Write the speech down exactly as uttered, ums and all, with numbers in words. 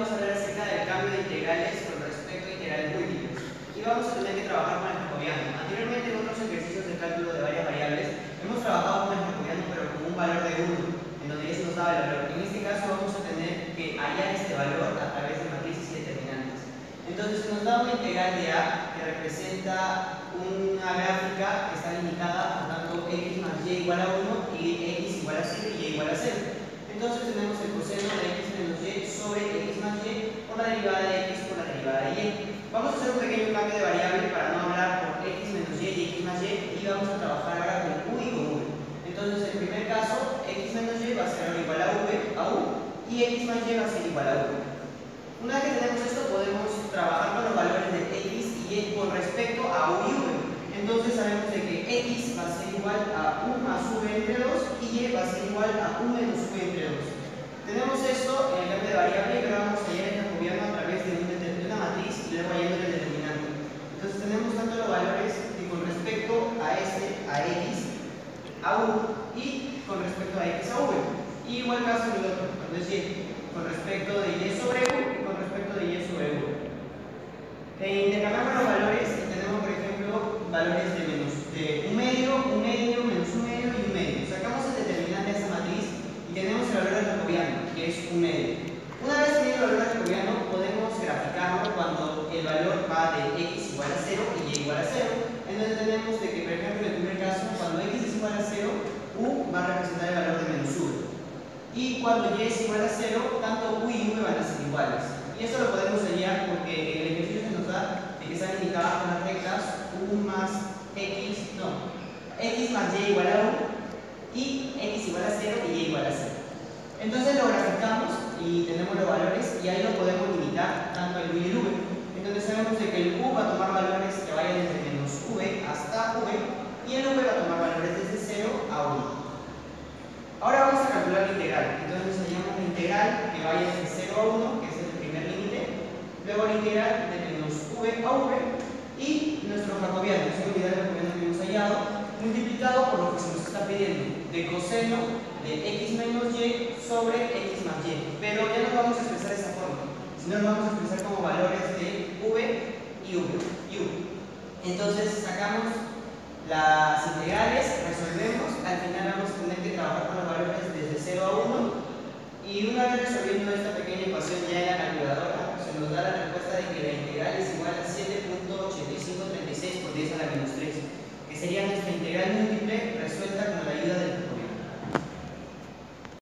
vamos a hablar acerca del cambio de integrales con respecto a integrales múltiples. Y vamos a tener que trabajar con el jacobiano. Anteriormente, en otros ejercicios de cálculo de varias variables, hemos trabajado con el jacobiano, pero con un valor de uno, en donde ya se nos daba el valor. En este caso, vamos a tener que hallar este valor a través de matrices y determinantes. Entonces, se nos da una integral de A que representa una gráfica que está limitada, por tanto, x más y igual a uno y x igual a cero y y igual a cero. Entonces tenemos el coseno de x menos y sobre x más y por la derivada de x por la derivada de y. Vamos a hacer un pequeño cambio de variable para no hablar por x menos y y x más y, y vamos a trabajar ahora con u y con v. Entonces en el primer caso, x menos y va a ser ahora igual a v, a u, y x más y va a ser igual a v. Una vez que tenemos esto, podemos trabajar con los valores de x y y con respecto a u y v. Entonces sabemos de que x va a ser igual a u más v entre dos y y va a ser igual a u menos v entre dos. Tenemos esto en el cambio de variable que ahora vamos a hallar en jacobiano a través de, un, de una matriz y luego hallando el determinante. Entonces tenemos tanto los valores que con respecto a este, a x, a u y con respecto a x a v. Y igual caso en el otro, es decir, con respecto de y sobre u y con respecto de y sobre v. Eh, intercambiamos los valores y tenemos, por ejemplo, valores de menos de un medio, un medio, menos un medio y un medio. Sacamos el determinante de esa matriz y tenemos el valor del jacobiano, que es un medio. Una vez tenido el valor del jacobiano, podemos graficarlo cuando el valor va de x igual a cero y y igual a cero. Entonces tenemos de que, por ejemplo, en el primer caso, cuando x es igual a cero, u va a representar el valor de menos uno. Y cuando y es igual a cero, tanto u y v van a ser iguales. Y esto lo podemos hallar porque en el ejercicio se nos da de que están limitadas con las rectas u más x, no, x más y igual a u y x igual a cero y y igual a cero. Entonces lo graficamos y tenemos los valores y ahí lo podemos limitar tanto el u y el v. Entonces sabemos de que el u va a tomar valores que vayan desde menos v hasta v y el v va a tomar valores desde cero a uno. Ahora vamos a calcular la integral. Entonces hallamos la integral que vaya desde cero a uno, que es el primer límite, luego la integral de menos v a v y nuestro jacobiano, es una unidad de jacobiano que hemos hallado, multiplicado por lo que se nos está pidiendo, de coseno de x menos y sobre x más y. Pero ya no vamos a expresar de esa forma, sino lo vamos a expresar como valores de v y v. Y v. Entonces sacamos las integrales, resolvemos, al final vamos a tener que trabajar con los valores desde cero a uno y una vez